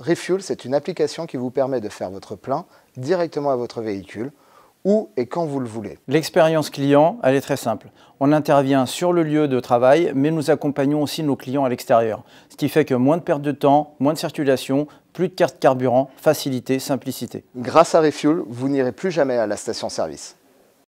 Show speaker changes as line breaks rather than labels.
Refuel, c'est une application qui vous permet de faire votre plein directement à votre véhicule, où et quand vous le voulez.
L'expérience client, elle est très simple. On intervient sur le lieu de travail, mais nous accompagnons aussi nos clients à l'extérieur. Ce qui fait que moins de perte de temps, moins de circulation, plus de carte carburant, facilité, simplicité.
Grâce à Refuel, vous n'irez plus jamais à la station-service.